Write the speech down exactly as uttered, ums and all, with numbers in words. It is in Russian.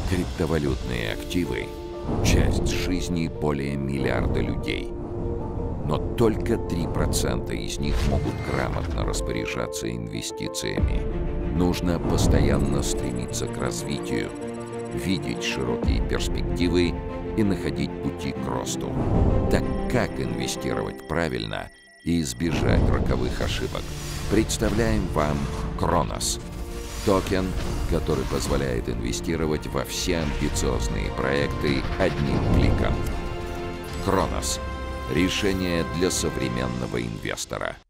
Криптовалютные активы – часть жизни более миллиарда людей. Но только три процента из них могут грамотно распоряжаться инвестициями. Нужно постоянно стремиться к развитию, видеть широкие перспективы и находить пути к росту. Так как инвестировать правильно и избежать роковых ошибок? Представляем вам Кронос. Токен, который позволяет инвестировать во все амбициозные проекты одним кликом. Кронос. Решение для современного инвестора.